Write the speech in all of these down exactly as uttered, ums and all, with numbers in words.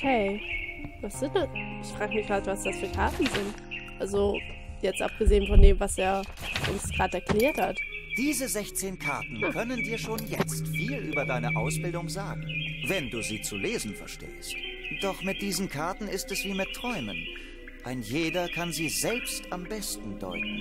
Okay. Was sind das? Ich frage mich gerade, was das für Karten sind. Also, jetzt abgesehen von dem, was er uns gerade erklärt hat. Diese sechzehn Karten können dir schon jetzt viel über deine Ausbildung sagen, wenn du sie zu lesen verstehst. Doch mit diesen Karten ist es wie mit Träumen. Ein jeder kann sie selbst am besten deuten.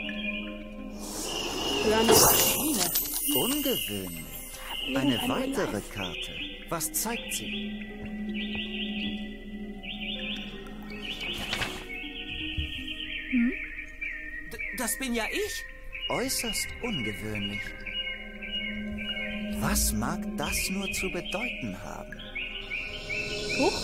Ja, eine Ungewöhnlich. Eine weitere Karte. Was zeigt sie? Hm? D- das bin ja ich. Äußerst ungewöhnlich. Was mag das nur zu bedeuten haben? Huch.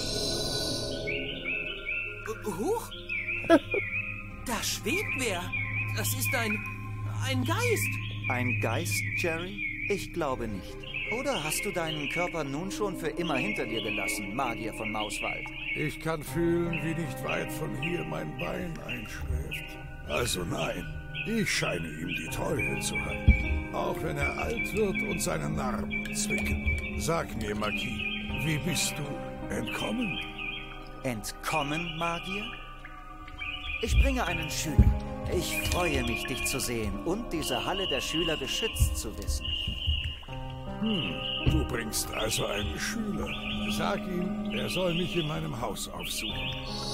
Huch? Da schwebt wer. Das ist ein... ein Geist. Ein Geist, Jerry? Ich glaube nicht. Oder hast du deinen Körper nun schon für immer hinter dir gelassen, Magier von Mauswald? Ich kann fühlen, wie nicht weit von hier mein Bein einschläft. Also nein, ich scheine ihm die Treue zu halten. Auch wenn er alt wird und seine Narben zwicken. Sag mir, Marquis, wie bist du entkommen? Entkommen, Magier? Ich bringe einen Schüler. Ich freue mich, dich zu sehen und diese Halle der Schüler geschützt zu wissen. Hm, du bringst also einen Schüler. Sag ihm, er soll mich in meinem Haus aufsuchen.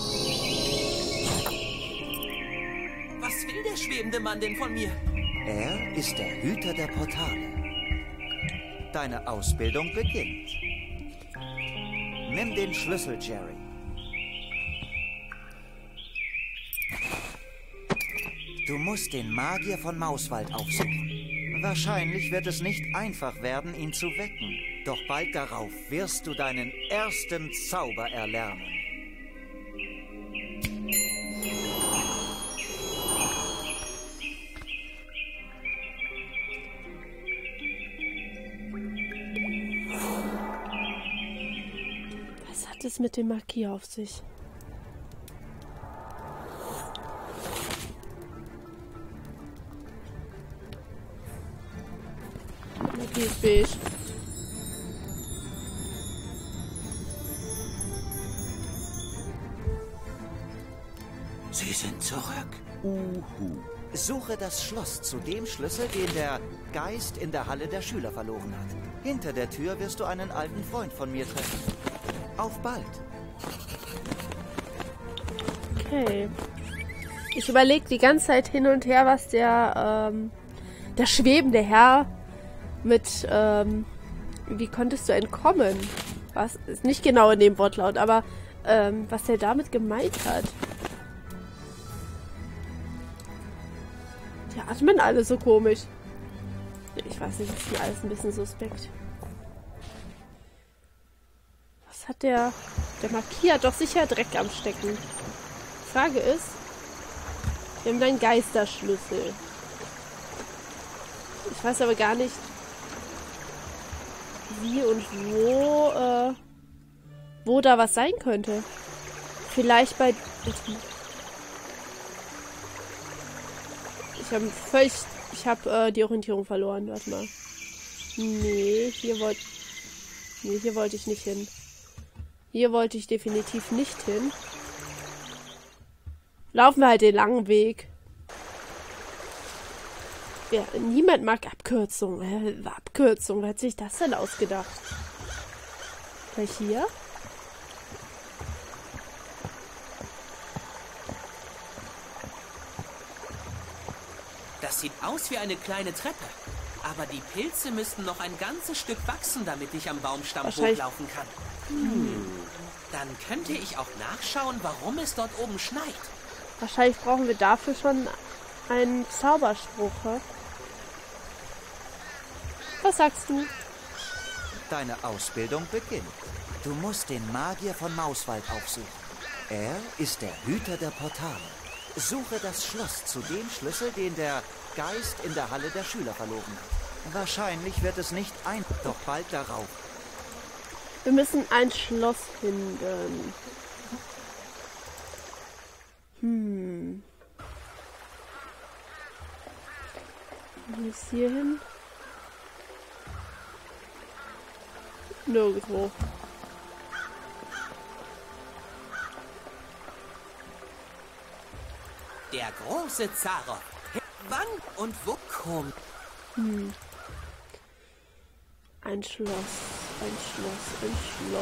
Was will der schwebende Mann denn von mir? Er ist der Hüter der Portale. Deine Ausbildung beginnt. Nimm den Schlüssel, Jerry. Du musst den Magier von Mauswald aufsuchen. Wahrscheinlich wird es nicht einfach werden, ihn zu wecken. Doch bald darauf wirst du deinen ersten Zauber erlernen. Was hat es mit dem Marquis auf sich? Fisch. Sie sind zurück. Uhu. Suche das Schloss zu dem Schlüssel, den der Geist in der Halle der Schüler verloren hat. Hinter der Tür wirst du einen alten Freund von mir treffen. Auf bald. Okay. Ich überlege die ganze Zeit hin und her, was der, ähm, der schwebende Herr mit, ähm, wie konntest du entkommen? Was ist nicht genau in dem Wortlaut, aber ähm, was er damit gemeint hat. Die atmen alle so komisch. Ich weiß nicht, das ist mir alles ein bisschen suspekt. Was hat der... Der Marquis hat doch sicher Dreck am Stecken. Frage ist, wir haben einen Geisterschlüssel. Ich weiß aber gar nicht, wie und wo, äh, wo da was sein könnte. Vielleicht bei... Ich habe völlig... Ich habe äh, die Orientierung verloren. Warte mal. Nee, hier wollte... Nee, hier wollte ich nicht hin. Hier wollte ich definitiv nicht hin. Laufen wir halt den langen Weg. Ja, niemand mag Abkürzungen. Äh, Abkürzung, wer hat sich das denn ausgedacht? Gleich hier? Das sieht aus wie eine kleine Treppe. Aber die Pilze müssten noch ein ganzes Stück wachsen, damit ich am Baumstamm hochlaufen kann. Hm. Dann könnte ich auch nachschauen, warum es dort oben schneit. Wahrscheinlich brauchen wir dafür schon einen Zauberspruch. He? Was sagst du? Deine Ausbildung beginnt. Du musst den Magier von Mauswald aufsuchen. Er ist der Hüter der Portale. Suche das Schloss zu dem Schlüssel, den der Geist in der Halle der Schüler verloren hat. Wahrscheinlich wird es nicht ein, doch bald darauf. Wir müssen ein Schloss finden. Hm. Bis hierhin? Nirgendwo. Der große Zaroff. Wann und wo kommt? Hm. Ein Schloss, ein Schloss, ein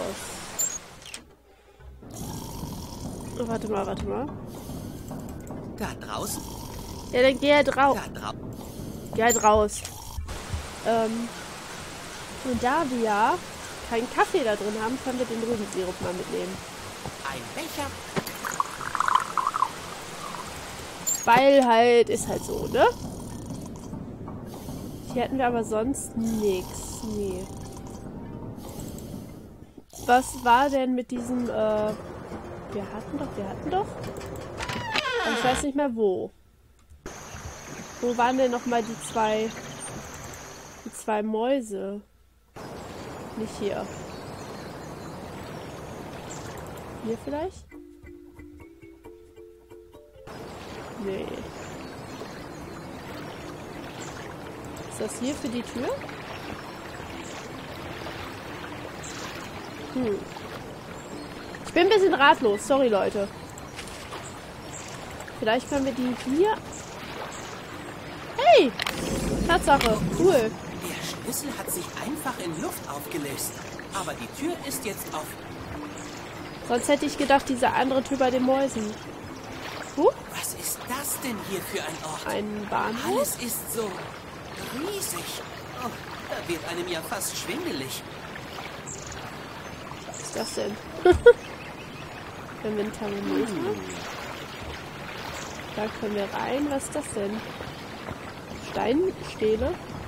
Schloss. Oh, warte mal, warte mal. Da draußen? Ja, dann geh halt raus. Da draußen. Geh halt raus. Ähm. Und da wir ja keinen Kaffee da drin haben, können wir den Rübensirup mal mitnehmen. Ein Becher. Weil halt, ist halt so, ne? Hier hätten wir aber sonst nichts. Nee. Was war denn mit diesem, äh... Wir hatten doch, wir hatten doch... Und ich weiß nicht mehr wo. Wo waren denn nochmal die zwei... Die zwei Mäuse? Nicht hier. Hier vielleicht? Nee. Ist das hier für die Tür? Hm. Ich bin ein bisschen ratlos. Sorry, Leute. Vielleicht können wir die hier... Hey! Tatsache. Cool. Der Schlüssel hat sich einfach in Luft aufgelöst. Aber die Tür ist jetzt offen. Sonst hätte ich gedacht, dieser andere Typ bei den Mäusen. Huh? Was ist das denn hier für ein Ort? Ein Bahnhof? Alles ist so riesig. Oh, da wird einem ja fast schwindelig. Was ist das denn? Können wir ein Thermometer? Hm. Da können wir rein. Was ist das denn? Steinstähle?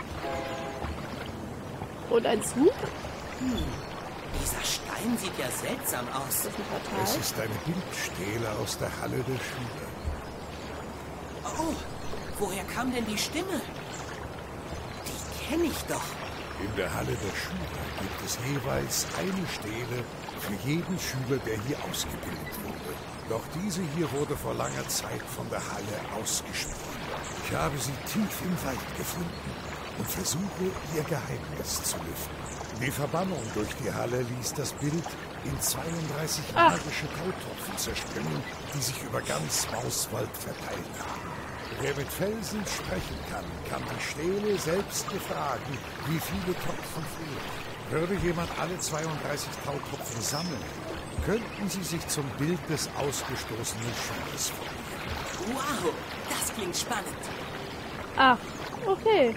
Und ein Zug? Hm. Dieser Stein sieht ja seltsam aus. Das ist ein Portal. Es ist eine Bildstele aus der Halle der Schüler. Oh, woher kam denn die Stimme? Die kenne ich doch. In der Halle der Schüler gibt es jeweils eine Stele für jeden Schüler, der hier ausgebildet wurde. Doch diese hier wurde vor langer Zeit von der Halle ausgesprochen. Ich habe sie tief im Wald gefunden und versuche, ihr Geheimnis zu lüften. Die Verbannung durch die Halle ließ das Bild in zweiunddreißig Ach. magische Tautropfen zerspringen, die sich über ganz Mauswald verteilt haben. Wer mit Felsen sprechen kann, kann die Stele selbst befragen, wie viele Tropfen fehlen. Würde jemand alle zweiunddreißig Tautropfen sammeln, könnten sie sich zum Bild des ausgestoßenen Schülers formieren. Wow, das klingt spannend. Ach, okay.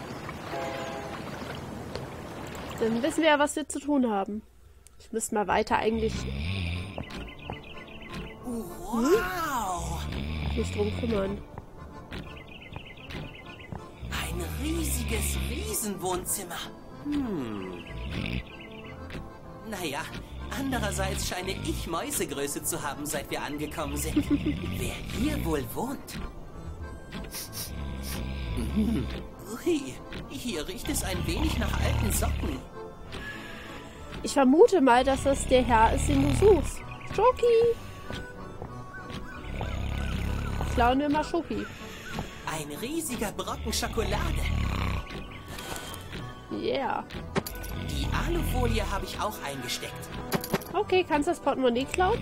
Dann wissen wir ja, was wir zu tun haben. Ich müsste mal weiter eigentlich... Wow! Hm? Nicht drum kümmern. Ein riesiges Riesenwohnzimmer. Hm. Naja, andererseits scheine ich Mäusegröße zu haben, seit wir angekommen sind. Wer hier wohl wohnt? Ui, hier riecht es ein wenig nach alten Socken. Ich vermute mal, dass das der Herr ist, den du suchst. Schoki! Klauen wir mal Schoki. Ein riesiger Brocken Schokolade. Yeah. Die Alufolie habe ich auch eingesteckt. Okay, kannst du das Portemonnaie klauen?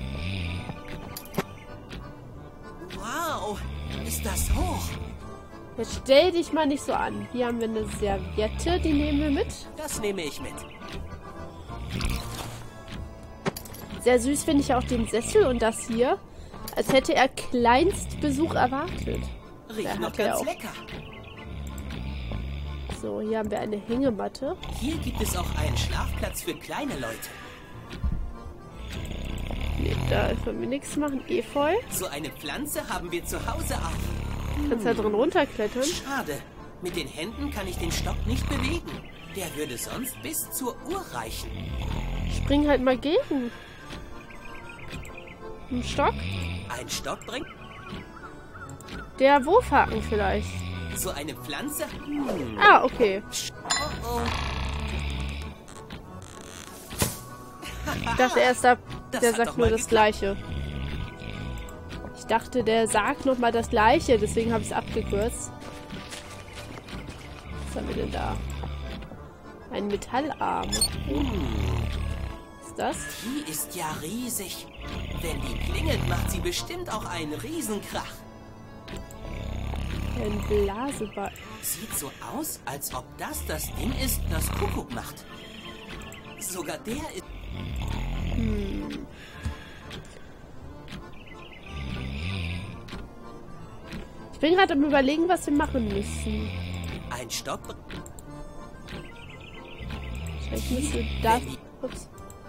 Wow, ist das hoch. Jetzt stell dich mal nicht so an. Hier haben wir eine Serviette, die nehmen wir mit. Das nehme ich mit. Sehr süß finde ich auch den Sessel und das hier. Als hätte er Kleinstbesuch erwartet. Riecht noch ganz auch. lecker. So, hier haben wir eine Hängematte. Hier gibt es auch einen Schlafplatz für kleine Leute. Nee, da können wir nichts machen. Efeu. So eine Pflanze haben wir zu Hause auch. Kannst da drin runterklettern. Schade. Mit den Händen kann ich den Stock nicht bewegen. Der würde sonst bis zur Uhr reichen. Spring halt mal gegen. Ein Stock? Ein Stock bringt Der Wurfhaken vielleicht. so eine Pflanze. Hm. Ah, okay. Oh, oh. Ich dachte erst, der Das der hat sagt doch nur mal das Gleiche. Ich dachte, der sagt nochmal das Gleiche, deswegen habe ich es abgekürzt. Was haben wir denn da? Ein Metallarm. Was ist das? Die ist ja riesig. Wenn die klingelt, macht sie bestimmt auch einen Riesenkrach. Ein Blaseball. Sieht so aus, als ob das das Ding ist, das Kuckuck macht. Sogar der ist... Hm. Ich bin gerade am Überlegen, was wir machen müssen. Ein Stock... Vielleicht müsste das... Ups.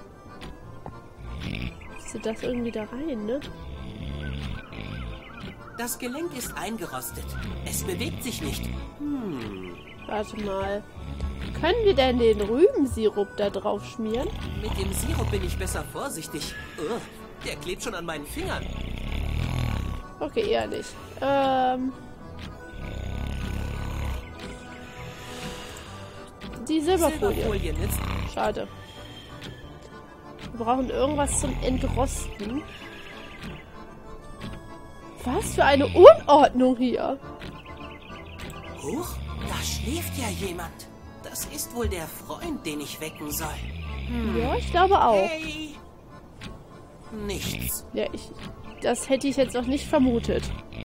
Müsste das irgendwie da rein, ne? Das Gelenk ist eingerostet. Es bewegt sich nicht. Hm. Warte mal. Können wir denn den Rübensirup da drauf schmieren? Mit dem Sirup bin ich besser vorsichtig. Ugh, der klebt schon an meinen Fingern. Okay, eher nicht. Ähm... Die Silberfolie. Silberfolie nützt. Schade. Wir brauchen irgendwas zum Entrosten. Was für eine Unordnung hier. Huch, da schläft ja jemand. Das ist wohl der Freund, den ich wecken soll. Hm. Ja, ich glaube auch. Hey. Nichts. Ja, ich, das hätte ich jetzt noch nicht vermutet.